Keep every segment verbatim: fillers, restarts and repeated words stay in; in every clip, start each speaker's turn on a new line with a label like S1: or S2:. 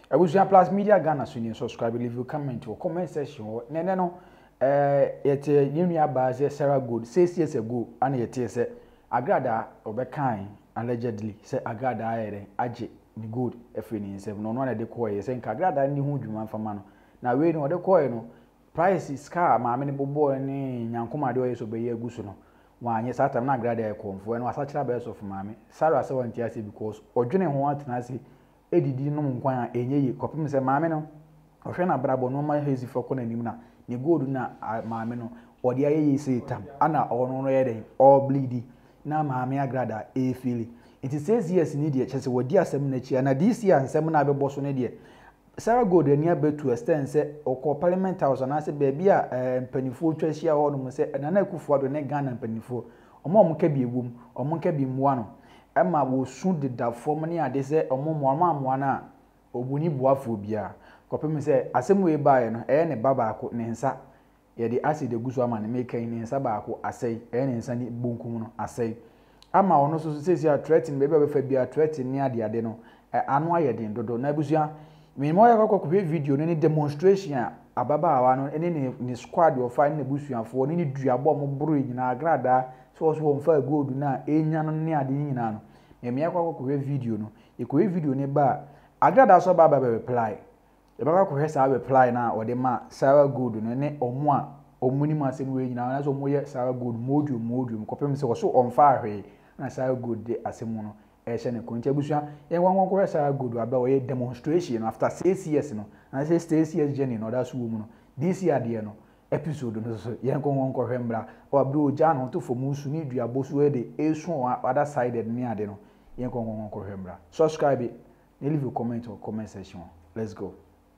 S1: Abusua Plus Media Ghana so ni subscribe, leave your comment or comment section. Ne ne no eh yete yenu abaze Sarah Gold six years ago and yete say agrada obekan allegedly say agrada ayere age ni gold efre ni nsem no no na de ko ye say nka agrada ni hu dwuma fama no na we no de ko ye no price is car ma me ne bobo ni nyankoma de o ye so be ye agusu no wanye satam na agrada e konfo no asachira be so fama me Sarah say wanti ase because odwene ho atena ase edidi no nkwan a enye kopim se maame no ohwe na brabo no ma hezi foko na nim na ne gold na maame no odi aye se tam ana ono no ye den all bleedy na maame agrada e fili it is says yes ni de chese wodi asem na chi na this year ansem na abebo so ne de Sarah Gold ani abetu extend se okọ parliament house na se baabi a mpanifo twahia ho no se na na akufo ado ne Ghana mpanifo omo omo ka bi ewum omo ka bi muwa no Emma wo soon did that for money and they say omo moama moana obuni boafo bia kopem say asem we bae no eh ne baba ko ne nsa ye de acid eguso ama ne make ne nsa ba ko asai eh ne nsa ni bonkum no asai ama ono so so say threaten be be fa bia threaten ni ade ade no anu aye den dodo na busua me mo ya ko ko video no ni demonstration ababa awa no ene ni squad of fine na busuafo ni duabo mo buru nyina agrada so so won fa gold na enya no ne ade nyina no eme ya kwa kwa video no e kwa video ne ba agrada so ba ba reply e ba kwa hwesa reply na o de ma Sarah Gold no ne omo a omuni ma se no we nyina na so mo ye Sarah Gold module module kopem se so on fa hwe na Sarah Gold de asemu no e hye ne konti abusua ye wan wan kwa Sarah Gold aba o ye demonstration after six years no na say six years journey no da so wo mu no this year de no episode no so yen kon won kohwe mbra o abru oja no to fomu su ni duabo so e de esu other sided ni ade no yen kon won kohwe mbra subscribe leave a comment or comment section. Let's go.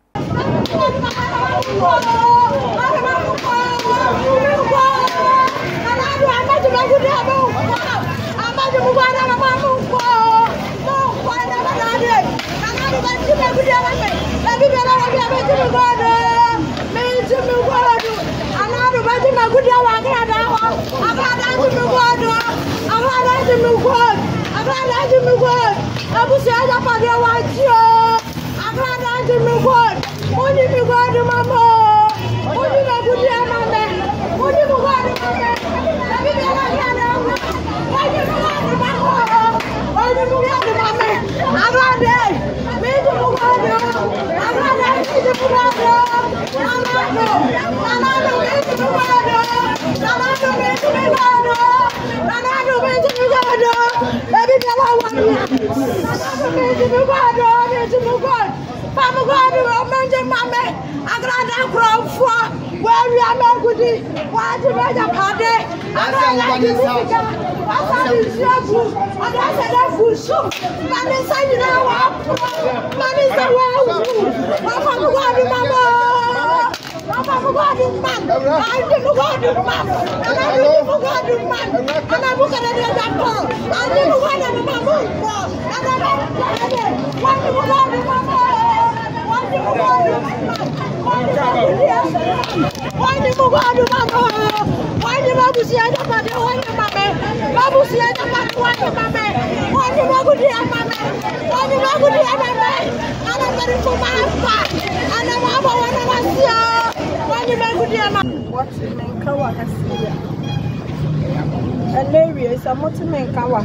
S2: Hilarious, I'm not to make our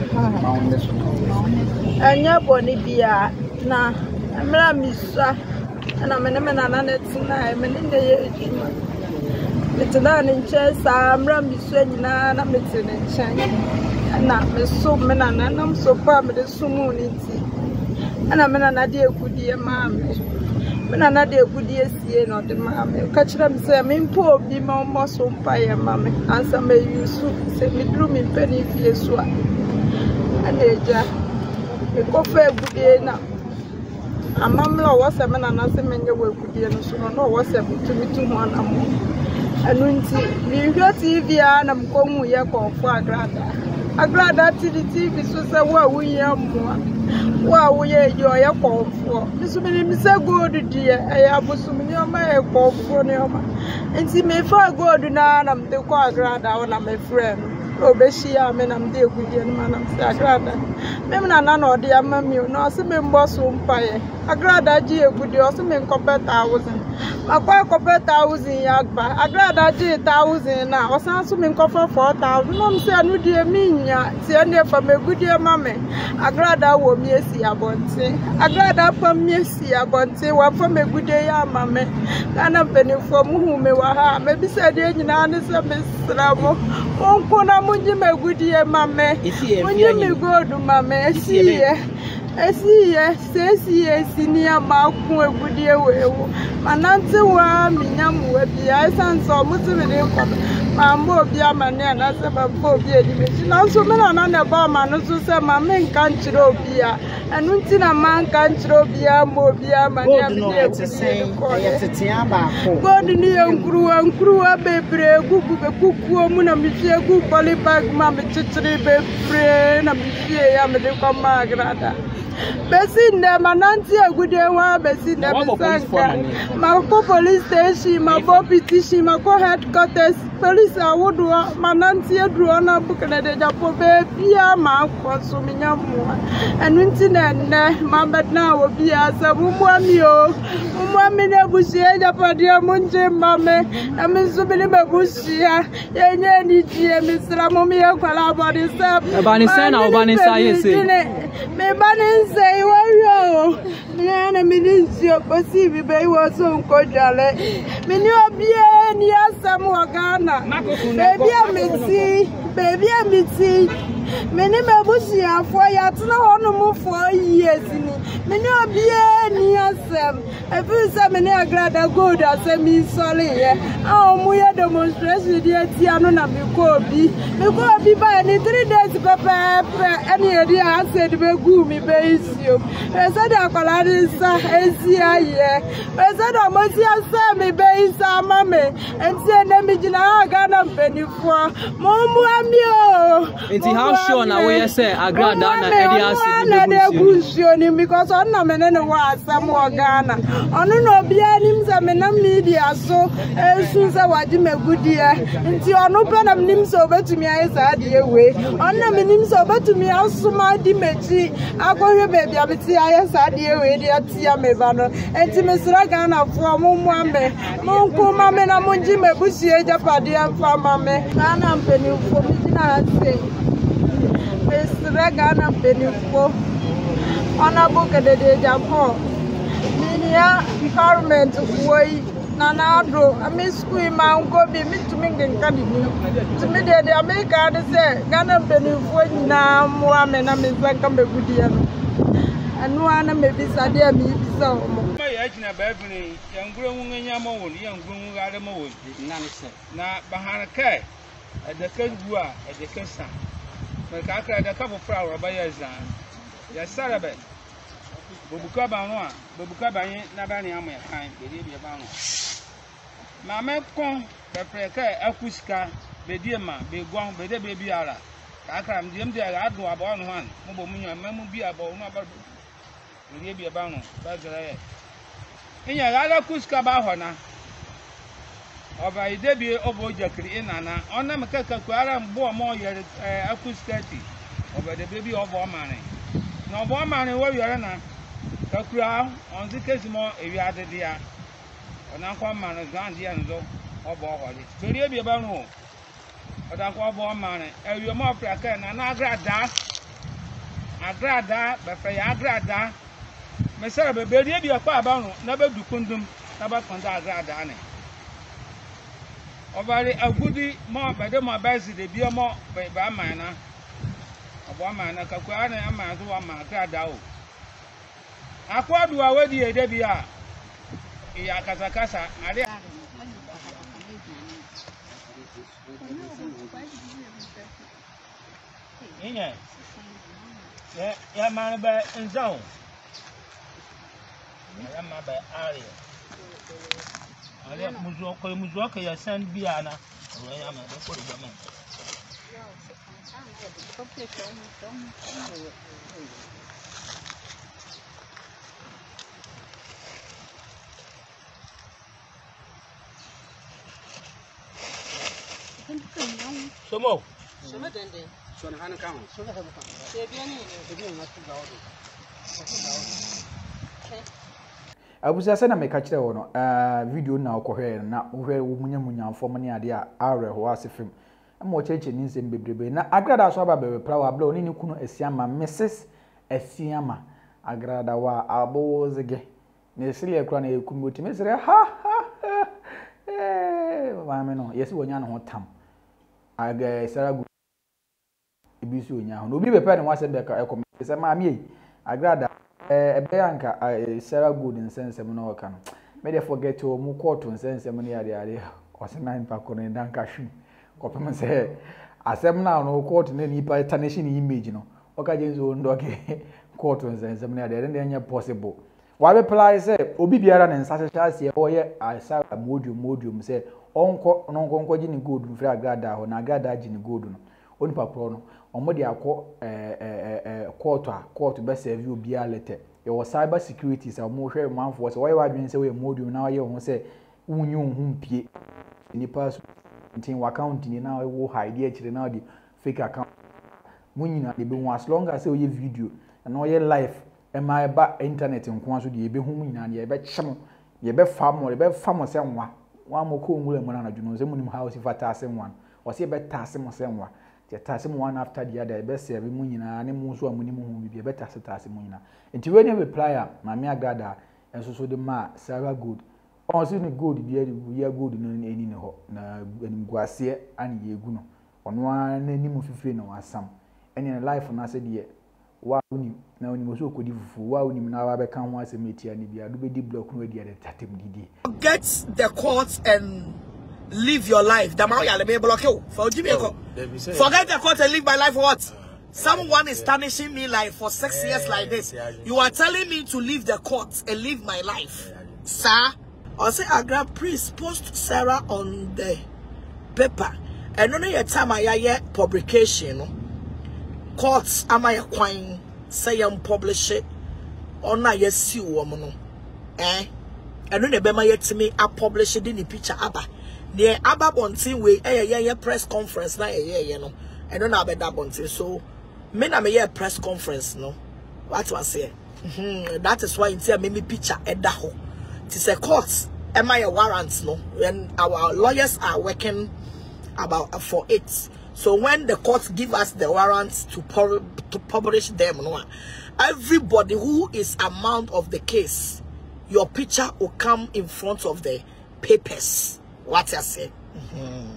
S2: and your bonny beer na I'm a miss and I'm an eminent tonight. I'm in the it's an in chess. I'm rambling and I'm in China and I'm so man and I'm so proud of the community and I'm an idea good dear mammy. When another good year, see not the mammy. Catch them say, I'm in poor, be more muscle fire, mammy. Answer me, you say me drew in penny if you swap. And they just a coffee good day now. A mamma was a man and answer me your work good year, so no what's up to me to one among. And when see, you got T V and I'm going with your call for a grada. A grada to the T V, so say, well, we are more. Wow, yeah, you are a call for Miss Miss Good, dear. I have some your my call for Neoma. And see me for good now. I'm the quadrada when I'm my friend. Oh, Bessie, I mean, I'm dear with you, man. I'm Sagrada. Maybe none of the mammy, no, some boss won't pay. agrada ji egudi o so me nkope thousand akwa kope thousand ya gba agrada ji thousand na o san so me nkofa four thousand no me say anu die mi nya ti ene fa me gudi ma me agrada wo mi esi abonte agrada fa mi esi abonte wa fa me gudi ya ma me kana benefo mu hu me wa ha me bi se de nyina ne se me sramo onko na munji me gudi e ma me munji me godu ma me esi ye esi ye sesi ye sinia ma ku egudi e wewo manante wa minyamu we bia sanso mutu me ko ma mbo bia mane na se ba mbo bia di me na so me na na ba ma no so se ma me nka nchiro bia anu nti na ma nka nchiro bia mbo bia mane a bia ko ye tetia ba ko god ni enkuru enkuru bebre gugu be kukuo mu na mi fie gu poly bag ma me chichiri bebre na mi fie ya me de ko ma agrada besi ne mananti egude wa besi ne bisanga mako police station mako petition mako headquarters police awodo mananti eduro na bukene de japo be bia ma kwaso minyamu enu nti ne ne mabedna obi asabu muami o muami ne busie japade munje mame na misubili bebusia yenye ni die misra momi yakwala body sap
S3: ebani say na obani say yesi
S2: me bani say warrior me na ministry okosi bi be wo so nko jale me ni obie ni asam ogana baby amiti baby amiti me ni mebusi afo ya tuna hono mu for years ni me ni obie ni asam efi se me ni agrada gold asem isole ye a mu ya demonstration di atia no na me ko obi me ko obi ba ni three days pepe eni edi a said be gu mi be isio e said akola di sa esi aye e said amosi asa mi be isa mame enti ene mi jina aga na mpenifo mo mu ami o
S3: enti how sure na we say agrada na edi ase
S2: na de gusio ni because on na me ne wa asam ogana onu no bia nim se me na media so esu se waji megudie nti onu pe na nim se obetumi aye sa de we on na me nim se obetumi asuma di mechi akohwe baby abeti aye sa de we de atia me ba no enti me sra Ghana fo mo mu ame mo nko ma me na monji mebusie japade amfa ma me Ghana mpeni fo mi dina ase me sra Ghana mpeni fo ona boke de de japo minia government woi nana adro ami school ma ngo bi mitumi ngenka di ni tumi de de America de se Ghana mpeni fo nyina mo ame na me zanka megudie no anu ana me bisa de ami bisa o mo
S4: ma ya jina ba bini yanguro nwunga nyama won yanguro nwunga de ma won na ne se na bahana kai de ka gua de ka sa me ka kra de ka fofra ro ba ya zan ya sarabe bobuka ba no a bobuka ba yin na ba ne am ya kan be de bi ba no ma me kon be pre kai akusika be die ma be gwan be de be bi ara ka kra m dem de ado abo no han mo bo mu nya mamu bi abo no aba be bi ba no ba gra ye inya ala kuska ba hona oba ide bi obo jakri inana ona me kaka ku ara mbo mo yere akuska ti oba de bi obo mane na obo mane wo yere na kakura on zikesi mo ewi adede ya ona kwa mane zan dia nzo obo holi be bi ba no oda kwa obo mane ewi mo afrika na na agrada agrada be fe ya agrada me say be be bi akwa aba no na be dukundum na ba konda agrada ne obari agudi mo be de mo ba si de bi mo be ba man na obo man na kakwa na ama so wa ma agrada o akwa duwa wedi e de bi a ya kasa kasa ale inye ya ya man ba nzao ya ma ba ari ale muzo ko muzo ka ya san biya na ro ya ma da ko da man Somo somo dende sona hana kama sona hana kama se biani se biani na tu dawo
S1: abusa se na me ka kire wo no eh video na okohwe na ohwe wo munya munya fom ne ade a awre ho asefem ama ocheche ni nsem bebrebe na agrada so aba bebe pra wa bla oni ni kunu asiama missus asiama agrada wa abozege ne sile ekura na ekumi otime sire ha ha eh wa me no yesi wonya no tam aga saragu ibisi onya ho no obi bepe ne wase beka ekom se ma mi agrada eh ebe anka saragu din sensem no oka no me dey forget o mu court sensem ne yade yade o se nine pa ko ne danka hwi kopem se asem na no court ne ni pa tarnishing image no oka jenzo ndoke court sensem ne yade den enya possible wa be apply say obi biara ne nsa hyehyɛ ase o ye asa modium modium say onko no nkonko gi ni gold mfiri agrada ho na agrada gi ni gold no oni papro no omo de akọ eh eh eh court a court be serve obi a letter ye wo cyber security say omo hwe manfo say wo ye wadwen say we modium na wo ye ho say unyu hu mpie ni pass tin account ni na wo hide e kire na di fake account munyina de be ho as long as say wo ye video na wo ye live e ma ba internet nko aso de be hu munyina de ye be kyem ye be fam ye be fam say nwa wa mo ko nwura mo na adwuno say munim house fata asem wan wo say be tasem say nwa te tasem one after the other be serve munyina ne mu so amunim hu bi be tasem tasem munyina enti we ne reply a ma me agrada enso so de ma Sarah Good on si ni good bi ya good no eni ne ho na enim guase an ye egu no ono an enim fifire na wasam eni na life na se de wa unim na unim so kodi fufu wa unim na wa be kan ho asem etia ni bia do be di block no de de tatem didi
S5: get the court and live your life the man ya le be block you for give me forget the court and live my life what someone is tarnishing me like for six years like this you are telling me to leave the court and live my life sir or say Agra please post Sarah on the paper and no your time I publication no courts am I quine say I'm publish it or na yes see woman no eh and no be my yet me I publish it in the picture aba near aba bontin we eh yeah press conference na eh yeah no and no na be that bontin so me na me press conference no what was say hmm that is why you see me picture edda ho it is a court am I a warrant no when our lawyers are working about uh, for it so when the court give us the warrants to pub to publish them no everybody who is amount of the case your picture will come in front of the papers what I say mhm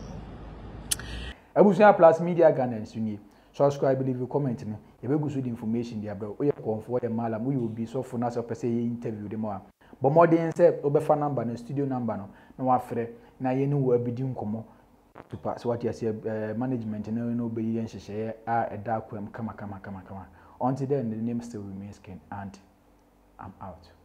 S1: Abusia Plus Media Ghana sunye subscribe believe comment me you be good information there bro we comfort the malam we will be so for na so person interview them more but more than say obefa number na studio number no na wa frɛ na ye no abidi nkomo to pass what you say management no no be yen hyehyɛ a eda kwam kama kama kama kama until then the name still remains Ken and I'm out.